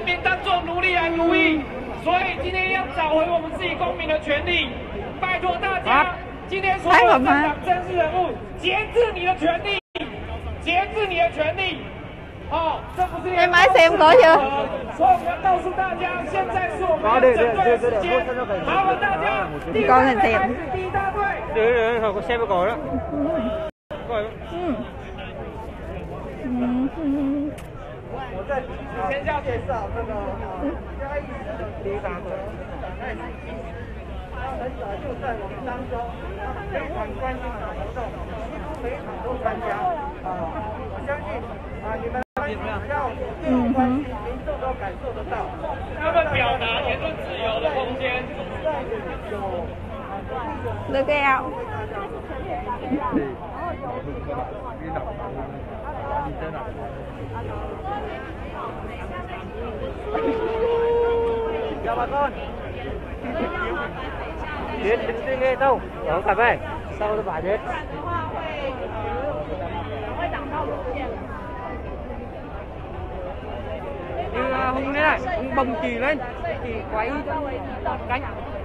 民当作奴隶来奴役，所以今天要找回我们自己公民的权利。拜托大家，今天所有政党政治人物，节制你的权利，节制你的权利。哦，这不是。 Em mới xem có chưa? 所以我们要告诉大家，现在是我们要整队的时间。麻烦大家，第一大队开始，第一大队。 对，我xem过了。 我在先要介绍这个嘉义市的第一大队，他很早就在我们当中，非常关心的活动，非常多参加我相信你们要这种关系，民众都感受得到。 他们表达言论自由的空间。 Đưa cái áo. Chào bà con. Đến nghe đâu? Ở cà phê. Sau đó bà đến. Như Hùng thế này, Hùng bồng chì lên, chì quay cánh.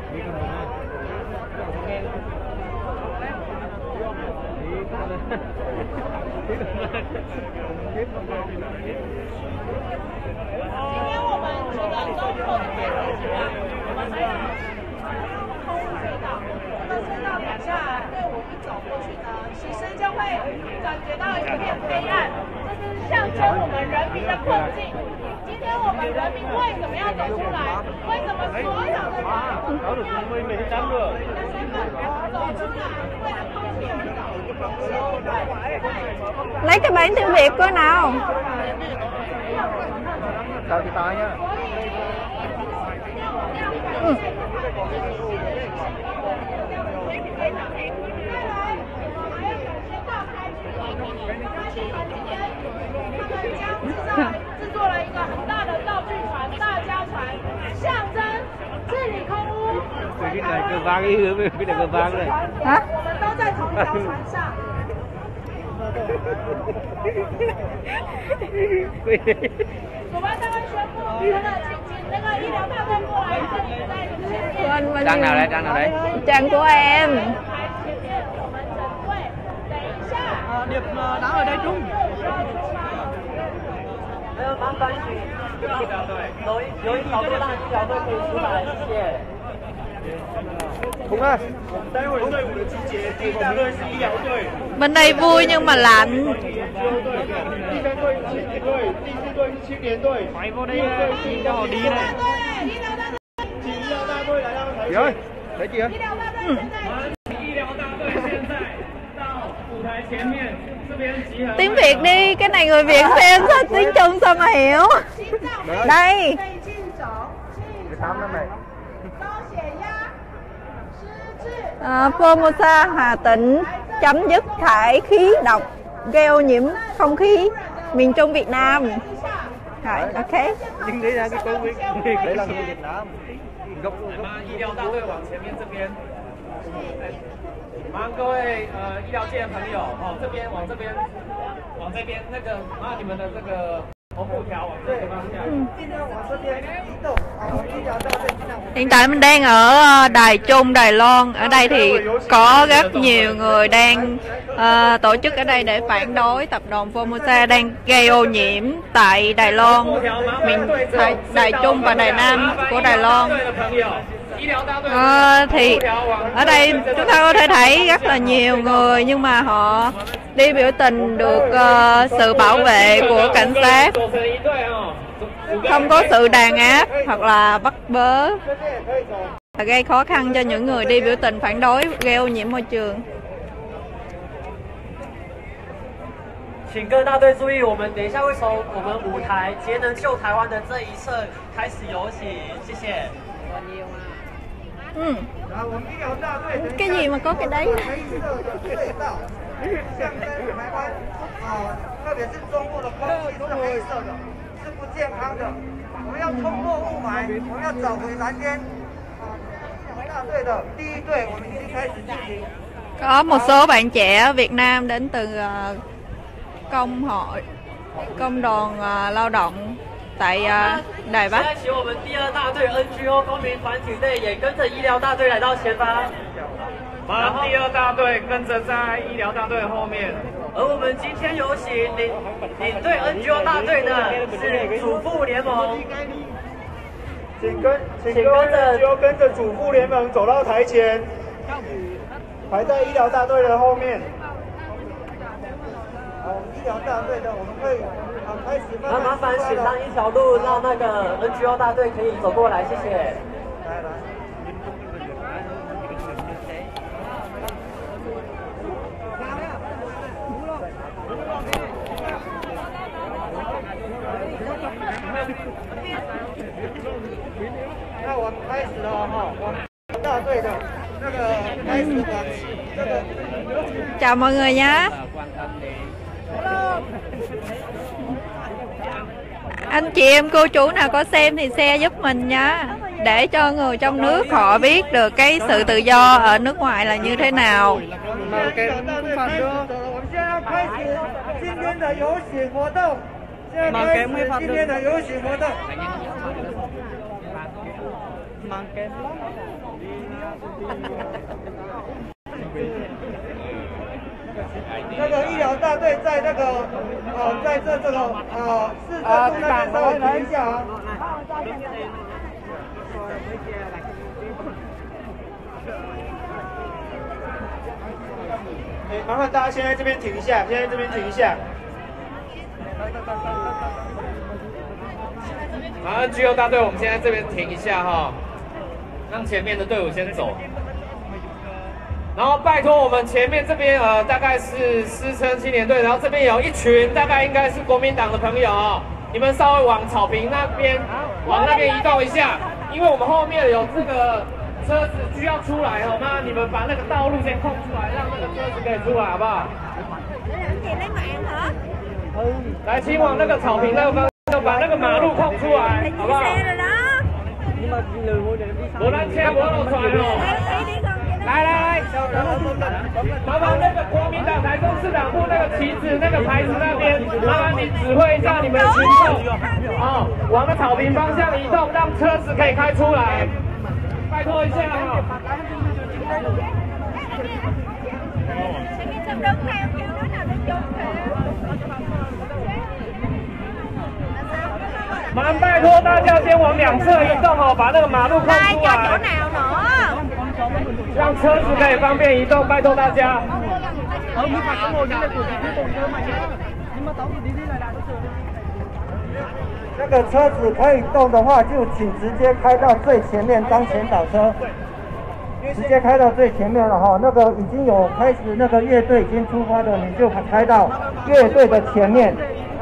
Lấy cái bản tiếng Việt coi nào. Chào chị Tài nha. Cái này cơ vang cái hướng cái này cơ vang này. Hả? Trang nào đấy, trang nào đấy? Trang của em. Điệp đã ở đây Trung. Hùng ơi,待会队伍的集结，第一大队是医疗队。 Bên đây vui nhưng mà lạnh. 第三队是亲子队，第四队是青年队。 Phải vô đây cho họ đi này. 请医疗大队来到台前。ơi, thấy chị ơi? 医疗大队现在到舞台前面，这边集合。 Tiếng Việt đi, cái này người Việt xem sao tiếng Trung sao mà hiểu. Đây. Formosa Hà Tĩnh chấm dứt thải khí độc gây ô nhiễm không khí miền Trung Việt Nam. Rồi, ok. Nhưng đấy là cái câu đấy là người Việt Nam. Gốc 医疗大队往前面这边。麻烦各位医疗界的朋友，这边往这边，往这边那个，你们的这个红布条往这个方向。 尽量往这边移动，医疗大队尽量。 Hiện tại mình đang ở Đài Trung, Đài Loan. Ở đây thì có rất nhiều người đang tổ chức ở đây để phản đối tập đoàn Formosa đang gây ô nhiễm tại Đài Loan, miền Đài Trung và Đài Nam của Đài Loan. Thì ở đây chúng ta có thể thấy rất là nhiều người nhưng mà họ đi biểu tình được sự bảo vệ của cảnh sát, không có sự đàn áp hoặc là bắt bớ, gây khó khăn cho những người đi biểu tình phản đối gây ô nhiễm môi trường. 请各大队注意，我们等一下会从我们舞台节能救台湾的这一侧开始游行，谢谢。 Cái gì mà có cái đấy? 特别是中部的空气是黑色的，是不健康的。我们要冲破雾霾，我们要找回蓝天。大队的第一队，我们已经开始进行。 Có một số bạn trẻ Việt Nam đến từ công hội, công đoàn lao động tại Đài Bắc. 现在请我们第2大队 NGO 公民团体队也跟着医疗大队来到前方。 然后第2大队跟着在医疗大队后面。 而我们今天有请领队 NGO 大队的是主妇联盟。 请跟着跟着主妇联盟走到台前，排在医疗大队的后面。好，医疗大队的我们会开始慢慢。 麻烦请让一条路，让那个 NGO 大队可以走过来，谢谢。 来。那我们开始了哈，我们大队的那个开始往这个。 Chào mọi người nhé. Anh chị em cô chú nào có xem thì share giúp mình nhé, để cho người trong nước họ biết được cái sự tự do ở nước ngoài là như thế nào. 那个医疗大队在那个在这个市政路那边稍微停一下啊。麻烦大家先在这边停一下，先在这边停一下。 好 ，NGO 大队，我们先在这边停一下哈，让前面的队伍先走。然后拜托我们前面这边大概是师生青年队，然后这边有一群大概应该是国民党的朋友哦，你们稍微往草坪那边往那边移动一下，因为我们后面有这个车子需要出来好吗？你们把那个道路先空出来，让那个车子可以出来好不好？来，请往那个草坪那个方向把那个马路空出来，好不好？无咱车无落出来哦。来，麻烦那个国民党台中市党部那个旗子、那个牌子那边，麻烦你指挥一下你们的行动，哦，往那草坪方向移动，让车子可以开出来，拜托一下哦。麻烦拜托大家先往两侧移动哦，把那个马路空出来。让车子可以方便移动，拜托大家。 那个车子可以动的话，就请直接开到最前面当前导车，直接开到最前面了哈。那个已经有开始那个乐队已经出发的，你就开到乐队的前面。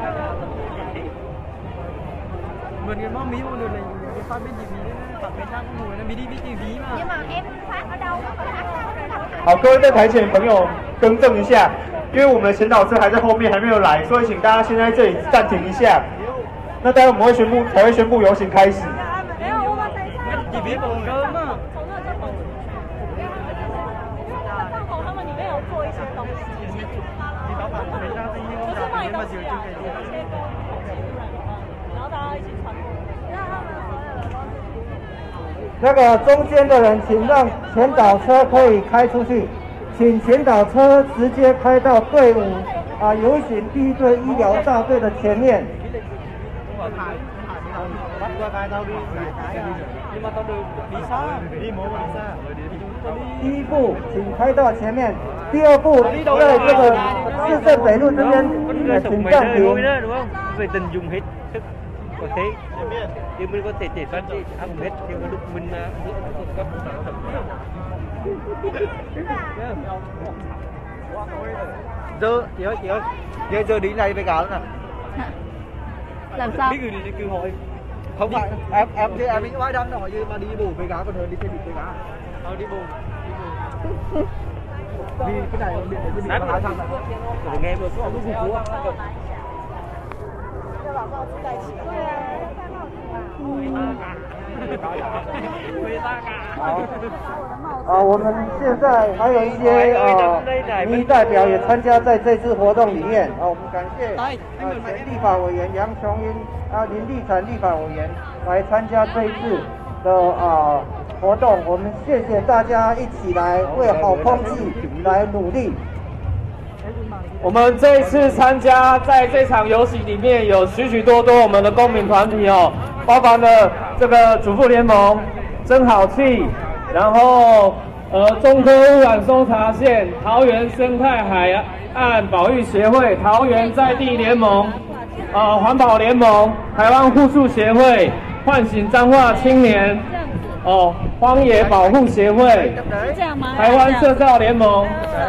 好，各位在台前的朋友更正一下，因为我们的前导车还在后面还没有来，所以请大家先在这里暂停一下。那待会我们才会宣布游行开始。那个中间的人，请让前导车可以开出去，请前导车直接开到队伍游行第一队医疗大队的前面。第一步，请开到前面；第二步，在这个市政北路这边，请暂停。có thể thì mình có thể để phát đi ăn hết thì lúc mình cấp giờ chị ơi giờ đi này với cả nè làm sao biết người đi kêu hỏi không phải em chứ em những ai đâm rồi như mà đi bù với cá còn hơn đi xe bị với cá đi bù vì cái này điện bị phá thằng này để nghe vừa có lúc cú 好，我们现在还有一些民意代表也参加在这次活动里面。我们感谢前立法委员杨琼英林立产立法委员来参加这一次的活动。我们谢谢大家一起来为好空气来努力。 我们这一次参加在这场游行里面有许许多多我们的公民团体哦，包含了这个主妇联盟、真好气，然后中科污染搜查线、桃园生态海岸保育协会、桃园在地联盟、环保联盟、台湾护树协会、唤醒彰化青年、荒野保护协会、台湾社造联盟。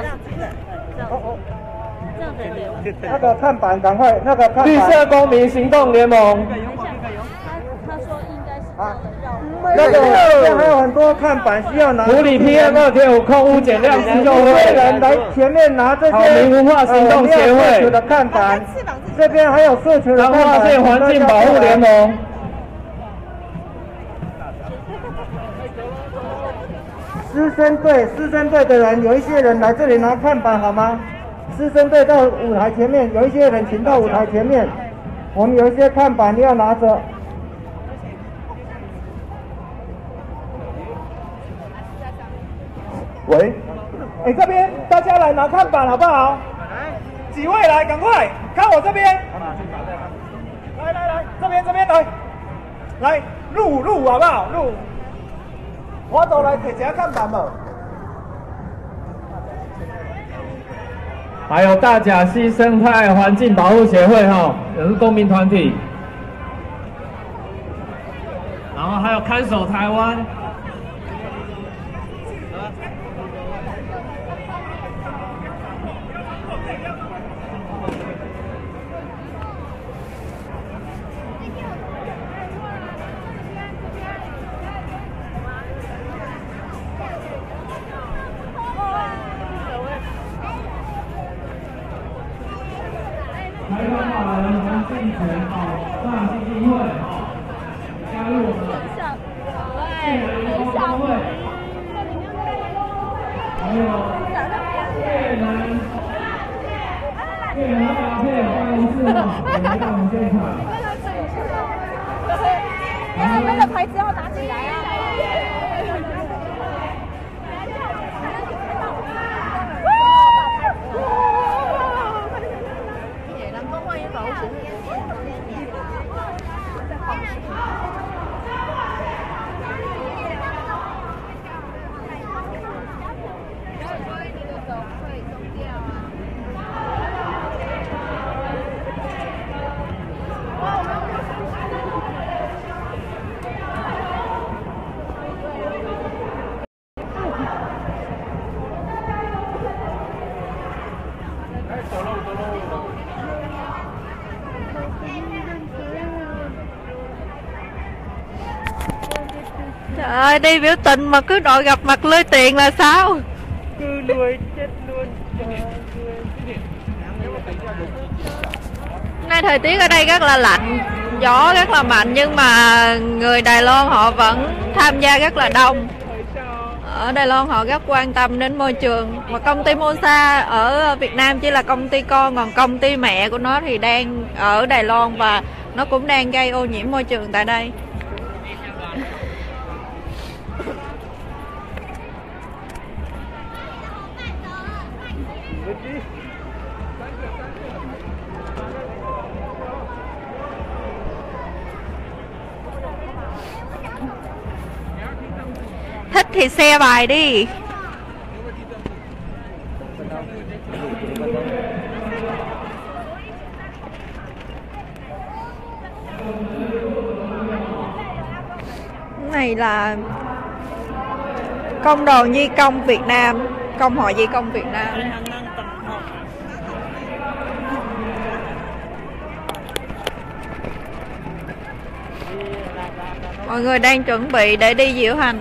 那个看板赶快，那个看板。 绿色公民行动联盟。 他说应该是那个还有很多看板需要拿。 埔里 PM2.5空污减量自救会人来前面拿这些。 好民文化行动协会的看板，这边还有社群的看板。 彰化县环境保护联盟。 师生队的人，有一些人来这里拿看板好吗？师生队到舞台前面，有一些人请到舞台前面。我们有一些看板要拿着。喂，这边大家来拿看板好不好？几位来，赶快看我这边。来，这边来录好不好？录。我都来摕一下看板嘛。 还有大甲溪生态环境保护协会也是公民团体，然后还有看守台湾，台湾法人环境权保障基金会加入我们越南员工工会，还有越南搭配办公室也来到我们现场。 那个牌子要拿起来啊！ Trời ơi, đi biểu tình mà cứ đội gặp mặt lơi tiền là sao? Cứ lười chết luôn. Hôm nay thời tiết ở đây rất là lạnh, gió rất là mạnh nhưng mà người Đài Loan họ vẫn tham gia rất là đông. Ở Đài Loan họ rất quan tâm đến môi trường. Mà công ty Monsa ở Việt Nam chỉ là công ty con, còn công ty mẹ của nó thì đang ở Đài Loan và nó cũng đang gây ô nhiễm môi trường tại đây. Thích thì xe bài đi. Này là Công đoàn Di công Việt Nam, Công hội Di công Việt Nam. Mọi người đang chuẩn bị để đi diễu hành.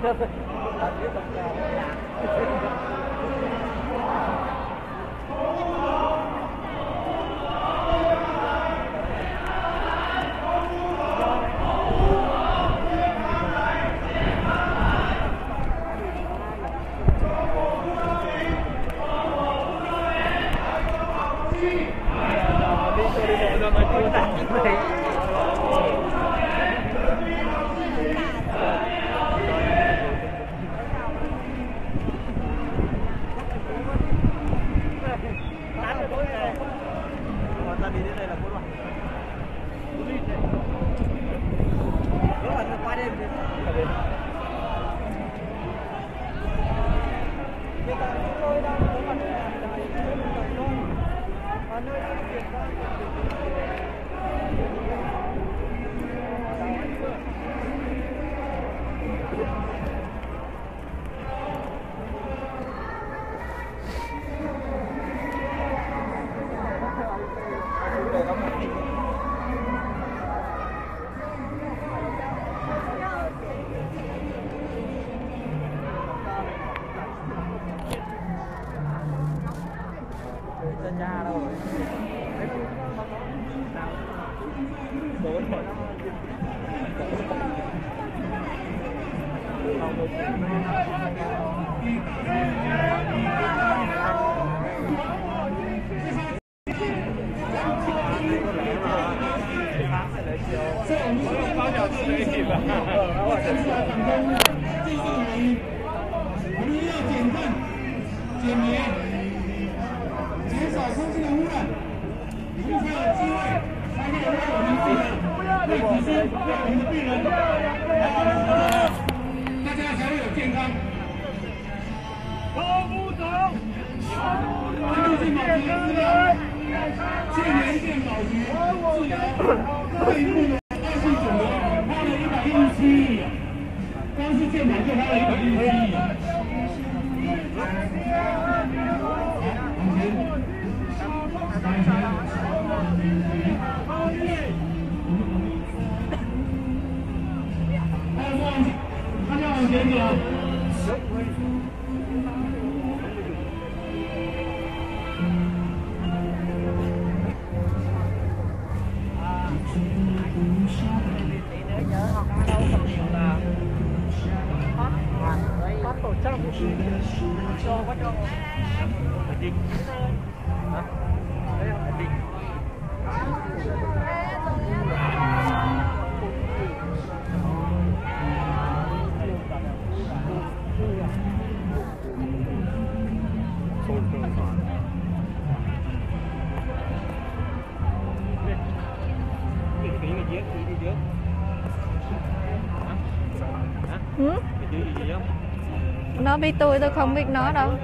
Nó biết tôi không biết nó đâu.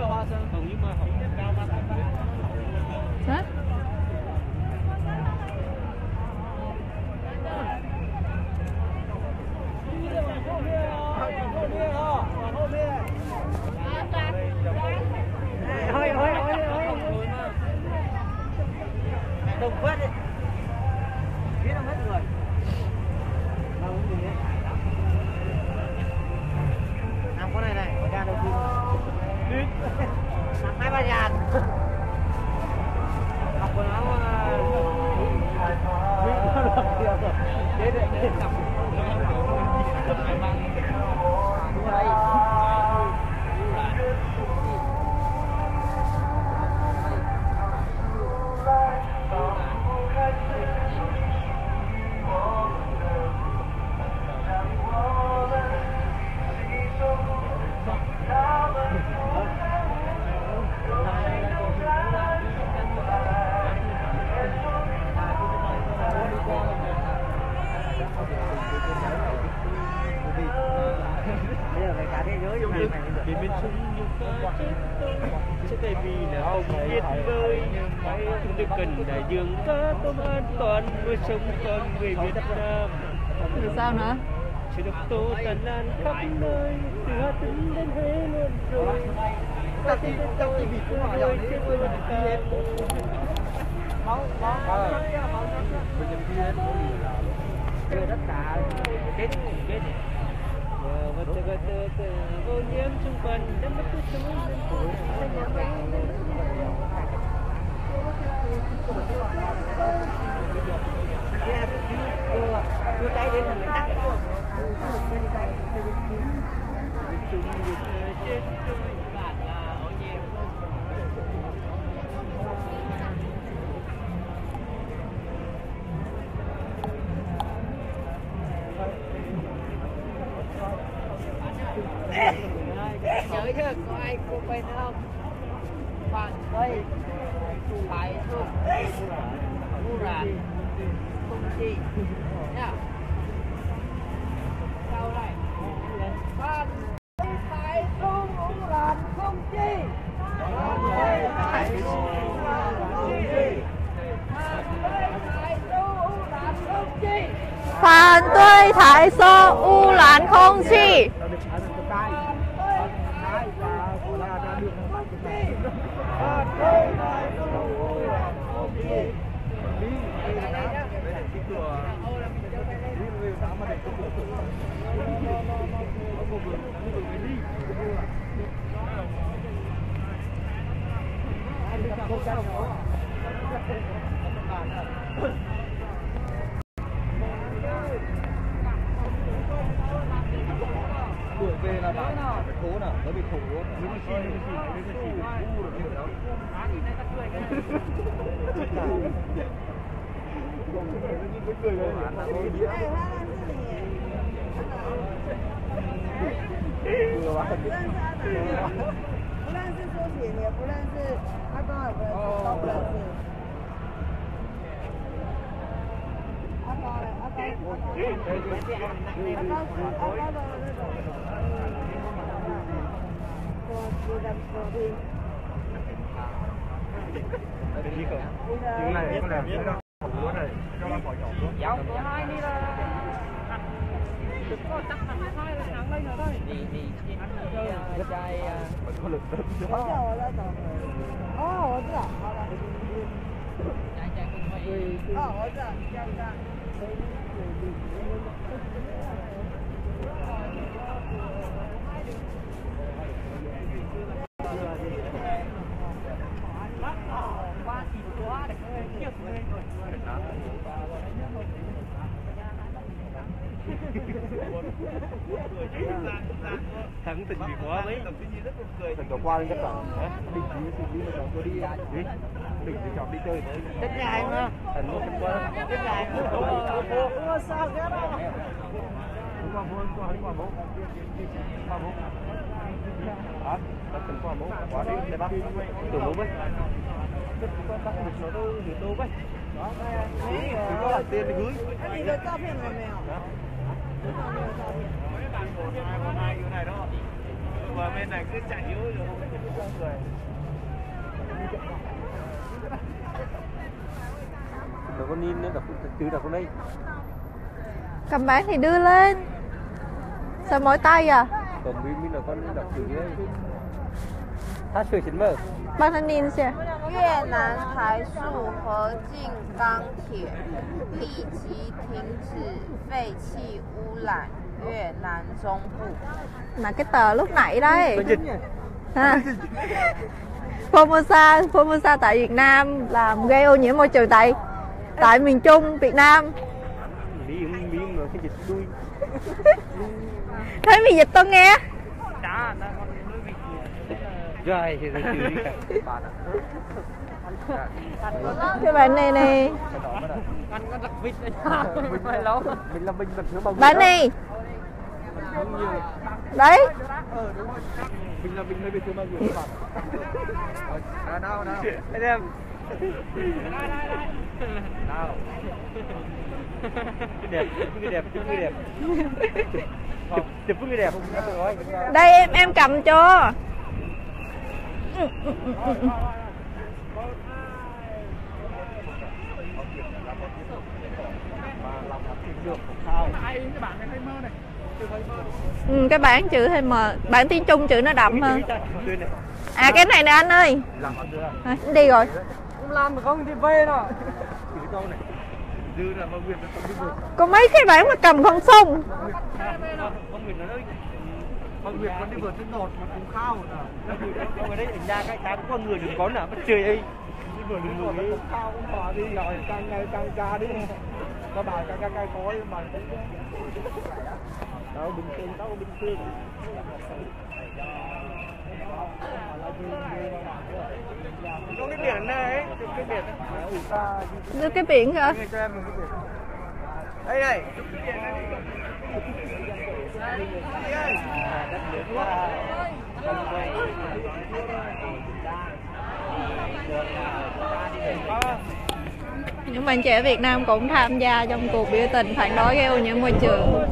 Hả? Đừng quên đi. Biết đâu hết người. Làm con này này, ra đầu tiên. Làm 2-3 dàn. Học quần áo thế để cặp. Điện Biên Xuân như ca chết sẽ tại vì là ông biết vơi chúng tôi cần đại dương ca tôm an toàn nuôi sống con người Việt Nam. Thì sao nữa? Sẽ được tô tàn lan khắp nơi từ Hà Tĩnh đến Huế luôn rồi. Các chị bị cũng hỏi rồi chứ tôi vẫn ca. Đưa tất cả kết ô nhiễm xung quanh đâm mất cái sống nhớ chưa có ai cô quen không? Bạn đây phải không?污染không khí nha. Sau này bạn phải không污染không khí. Phản đối thải số污染không khí. Đường về là bạn phải cố nào, nó bị khổ luôn. 不认识苏醒，也不认识阿公，也不认识，都不认识。阿公嘞，阿公，阿公的那种，我听。 Tiếng này có làm gì đâu. Lúa này cho nó khỏi nhỏ xuống. Dạo của hai đi là có chắc thằng hai là nặng lên rồi thôi. Đi chơi trai có lực rất 我知道，好了。哦，我知道，这样子。 Thắng tình bị quá mấy. Thằng cháu qua lên các bạn. Định đi mà cháu tôi đi. Định thì cháu đi chơi. Chết dài mà. Thằng nó không qua. Chết dài mà. Không sao hết đâu. Đúng qua bố, qua bố. Qua bố. Hả? Tao cần qua bố. Quá đi, để bác. Tưởng bố với. Bác không được nó đâu, được đâu với. Đó. Đừng có đặt tiền thì gửi. Anh nhìn được照片了没有？ hai cái này đó. Và bên này cứ chạy yếu rồi không cười. Nó có nín nữa, đọc từ đọc đây. Cầm bảng thì đưa lên. Sao mỏi tay à? Còn mình là con đọc từ đây.它水什么？ Bác thanh niên xem. 越南台塑合进钢铁立即停止废气污染越南中部。 Mà cái tờ lúc nãy đấy. Ha. Formosa tại Việt Nam làm gây ô nhiễm môi trường tại miền Trung Việt Nam. Miếng mà cái dịch đuôi. Thấy mì dịch tôi nghe. Rồi thì nó chịu đi cả. Cái bạn này nè. Anh có đặt vịt ở mình phải lâu. Mình là mình thiếu bông. Bạn này. Đấy. Mình là mình hơi bị thiếu bao nhiêu các bạn. Nào. Anh em. Nào. Đẹp. Chụp người đẹp. Đây em cầm cho. Cái bảng chữ thêm mờ, bảng tiếng Trung chữ nó đậm hơn. À cái này nè anh ơi. À, đi rồi. Không làm mà không đi về đâu. Có mấy cái bảng mà cầm không xong. Còn việc nó đi vượt trên đột mà cũng khao rồi. Ở đây thành ra cái con người đừng có nào bắt chơi ấy. Đi vượt đừng ngồi đi. Khao cũng bò đi rồi càng ngày càng ca đi. Các bạn càng khói mà. Đâu bình thường. Có cái biển này, cái biển. Đưa cái biển hả? Đây này. Những bạn trẻ Việt Nam cũng tham gia trong cuộc biểu tình phản đối gây ô nhiễm môi trường.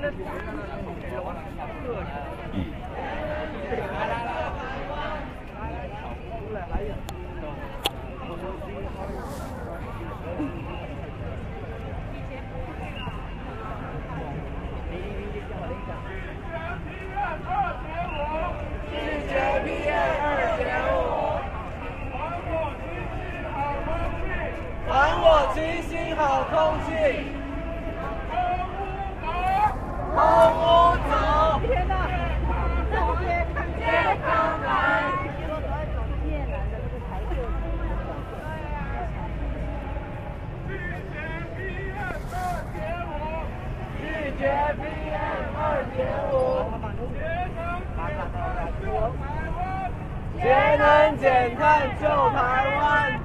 节能减碳救台湾，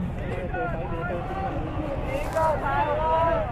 一个台湾。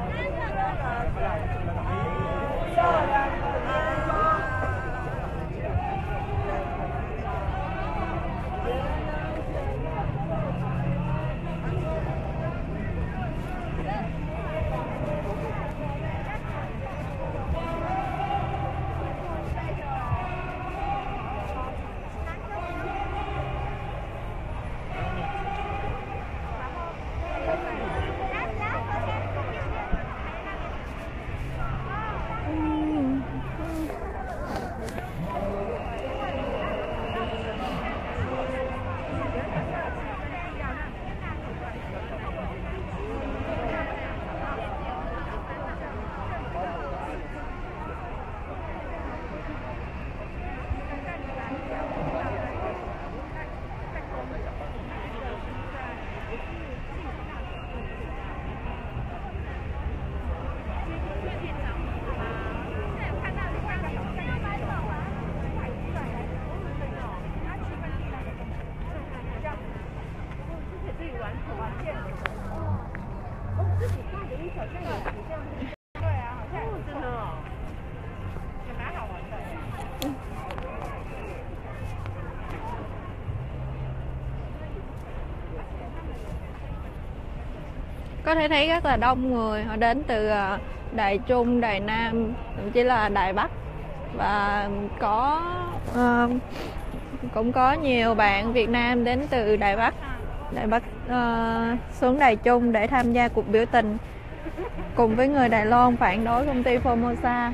Có thể thấy rất là đông người, họ đến từ Đài Trung, Đài Nam, thậm chí là Đài Bắc, và cũng có nhiều bạn Việt Nam đến từ Đài Bắc xuống Đài Trung để tham gia cuộc biểu tình cùng với người Đài Loan phản đối công ty Formosa.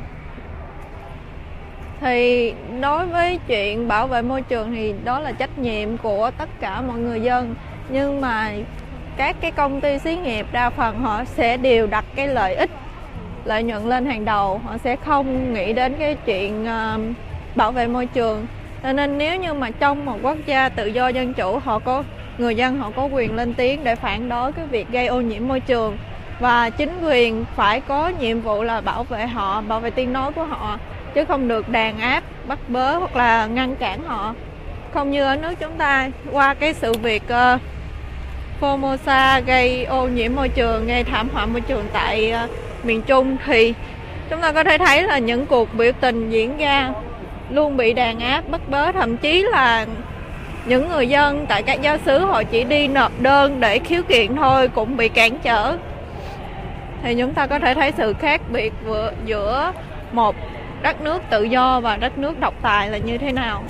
Thì đối với chuyện bảo vệ môi trường thì đó là trách nhiệm của tất cả mọi người dân, nhưng mà các cái công ty xí nghiệp đa phần họ sẽ đều đặt cái lợi nhuận lên hàng đầu, họ sẽ không nghĩ đến cái chuyện bảo vệ môi trường. Cho nên nếu như mà trong một quốc gia tự do dân chủ, người dân họ có quyền lên tiếng để phản đối cái việc gây ô nhiễm môi trường, và chính quyền phải có nhiệm vụ là bảo vệ họ, bảo vệ tiếng nói của họ, chứ không được đàn áp, bắt bớ hoặc là ngăn cản họ. Không như ở nước chúng ta, qua cái sự việc Formosa gây ô nhiễm môi trường, gây thảm họa môi trường tại miền Trung, thì chúng ta có thể thấy là những cuộc biểu tình diễn ra luôn bị đàn áp, bắt bớ, thậm chí là những người dân tại các giáo xứ họ chỉ đi nộp đơn để khiếu kiện thôi cũng bị cản trở. Thì chúng ta có thể thấy sự khác biệt giữa một đất nước tự do và đất nước độc tài là như thế nào.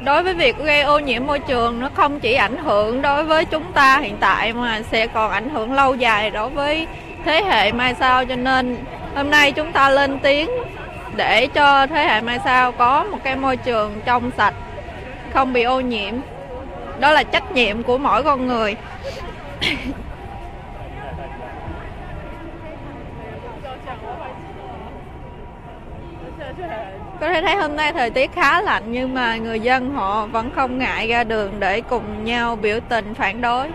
đối với việc gây ô nhiễm môi trường, nó không chỉ ảnh hưởng đối với chúng ta hiện tại mà sẽ còn ảnh hưởng lâu dài đối với thế hệ mai sau. Cho nên hôm nay chúng ta lên tiếng để cho thế hệ mai sau có một cái môi trường trong sạch, không bị ô nhiễm. Đó là trách nhiệm của mỗi con người. Có thể thấy hôm nay thời tiết khá lạnh nhưng mà người dân họ vẫn không ngại ra đường để cùng nhau biểu tình phản đối.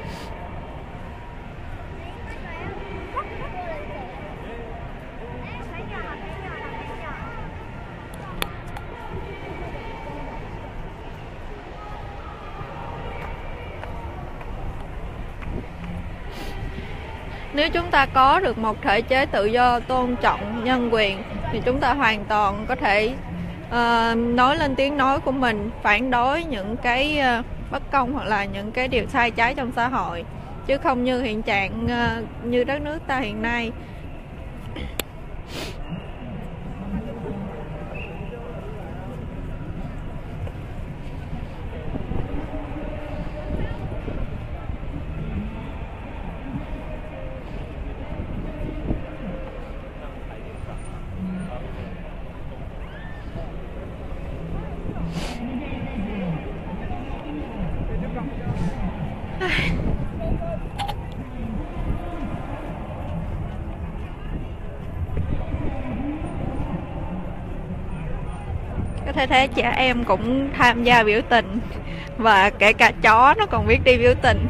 Nếu chúng ta có được một thể chế tự do tôn trọng nhân quyền thì chúng ta hoàn toàn có thể nói lên tiếng nói của mình, phản đối những cái bất công hoặc là những cái điều sai trái trong xã hội, chứ không như hiện trạng như đất nước ta hiện nay. Có thể thấy trẻ em cũng tham gia biểu tình, và kể cả chó nó còn biết đi biểu tình.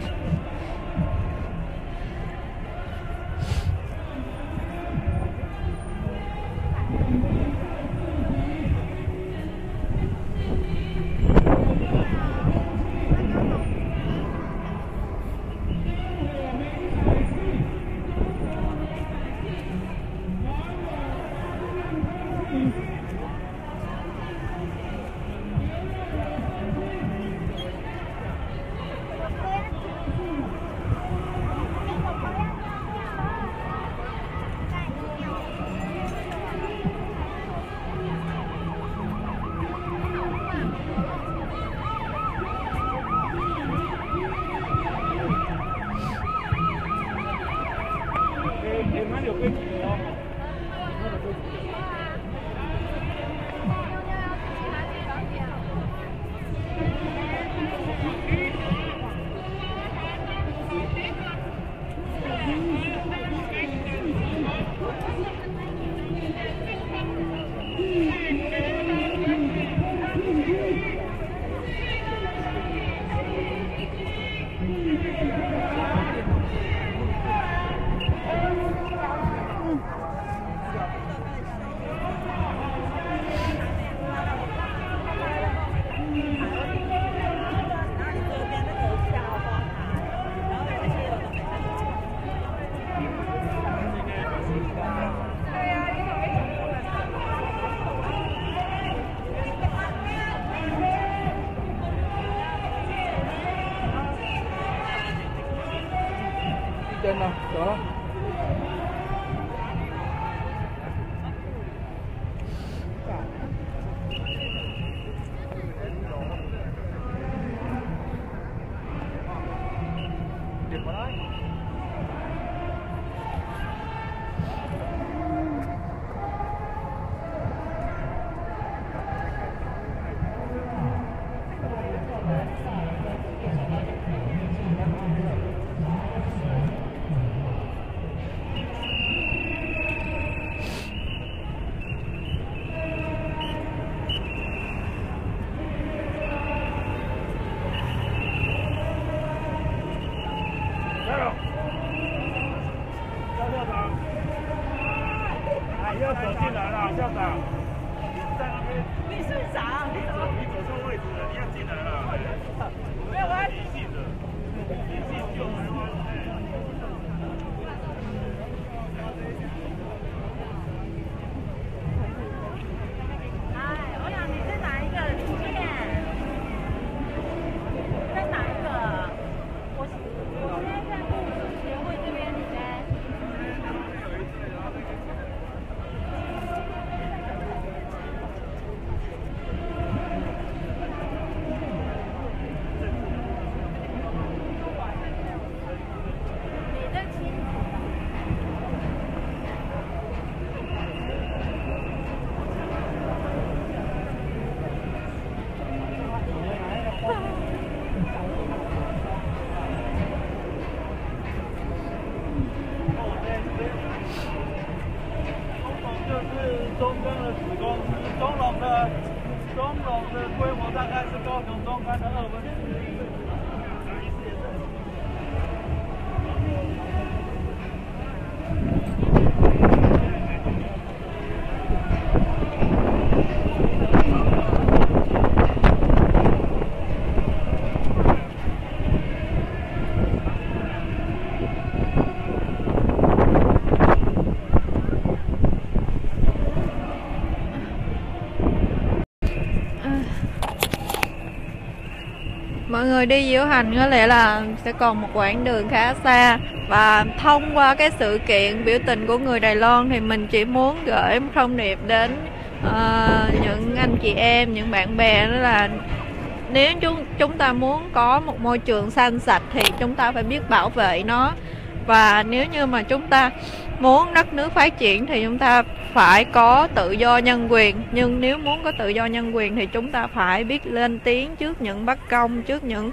Trên nào, đó. 要走进来了，校长，你在那边。 你是啥？ 你走错位置了，你要进来了。没有啊。理性的，理性救台湾。 哎，欧阳，你在哪一个店？在哪一个？我现在在护士协会这边，你呢？ 中龙的规模大概是高雄中关的2分之1。 Mọi người đi diễu hành có lẽ là sẽ còn một quãng đường khá xa, và thông qua cái sự kiện biểu tình của người Đài Loan thì mình chỉ muốn gửi một thông điệp đến những anh chị em, những bạn bè, đó là nếu chúng ta muốn có một môi trường xanh sạch thì chúng ta phải biết bảo vệ nó, và nếu như mà chúng ta muốn đất nước phát triển thì chúng ta phải có tự do nhân quyền. Nhưng nếu muốn có tự do nhân quyền thì chúng ta phải biết lên tiếng trước những bất công, trước những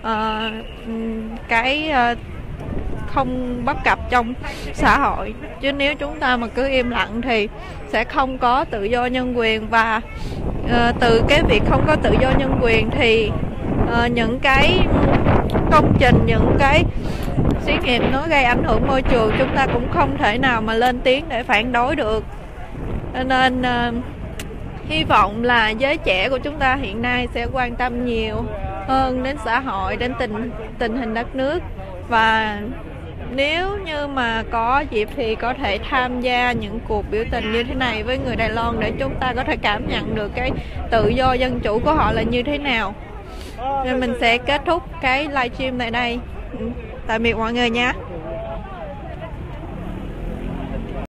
không bất cập trong xã hội. Chứ nếu chúng ta mà cứ im lặng thì sẽ không có tự do nhân quyền, và từ cái việc không có tự do nhân quyền thì những cái công trình, những cái xí nghiệp nó gây ảnh hưởng môi trường, chúng ta cũng không thể nào mà lên tiếng để phản đối được. Nên hy vọng là giới trẻ của chúng ta hiện nay sẽ quan tâm nhiều hơn đến xã hội, đến tình hình đất nước, và nếu như mà có dịp thì có thể tham gia những cuộc biểu tình như thế này với người Đài Loan để chúng ta có thể cảm nhận được cái tự do dân chủ của họ là như thế nào. Nên mình sẽ kết thúc cái livestream tại đây. Tạm biệt mọi người nha.